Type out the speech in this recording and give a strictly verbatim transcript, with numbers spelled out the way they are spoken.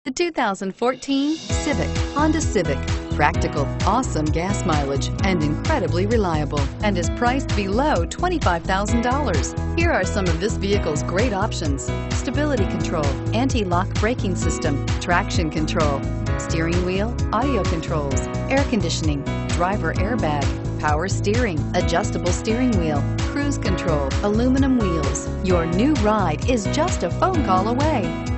The two thousand fourteen Civic, Honda Civic. Practical, awesome gas mileage, and incredibly reliable, and is priced below twenty-five thousand dollars. Here are some of this vehicle's great options: stability control, anti-lock braking system, traction control, steering wheel audio controls, air conditioning, driver airbag, power steering, adjustable steering wheel, cruise control, aluminum wheels. Your new ride is just a phone call away.